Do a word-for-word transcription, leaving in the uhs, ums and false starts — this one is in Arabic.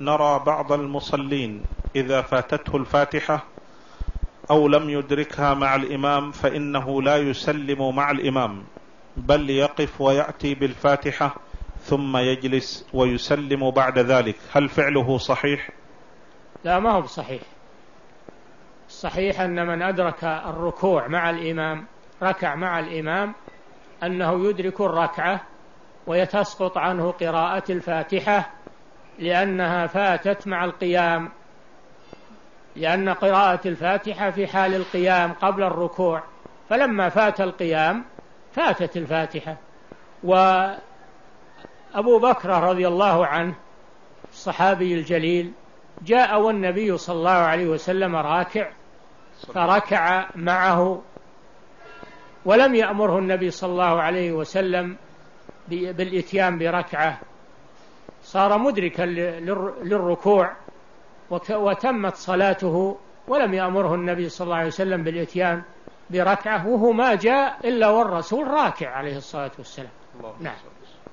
نرى بعض المصلين إذا فاتته الفاتحة أو لم يدركها مع الإمام فإنه لا يسلم مع الإمام، بل يقف ويأتي بالفاتحة ثم يجلس ويسلم بعد ذلك، هل فعله صحيح؟ لا، ما هو صحيح. الصحيح أن من أدرك الركوع مع الإمام ركع مع الإمام أنه يدرك الركعة ويتسقط عنه قراءة الفاتحة لأنها فاتت مع القيام، لأن قراءة الفاتحة في حال القيام قبل الركوع، فلما فات القيام فاتت الفاتحة. وأبو بكر رضي الله عنه الصحابي الجليل جاء والنبي صلى الله عليه وسلم راكع فركع معه، ولم يأمره النبي صلى الله عليه وسلم بالإتيان بركعة، صار مدركا للركوع وتمت صلاته، ولم يأمره النبي صلى الله عليه وسلم بالإتيان بركعة، وهو ما جاء إلا والرسول راكع عليه الصلاة والسلام. نعم.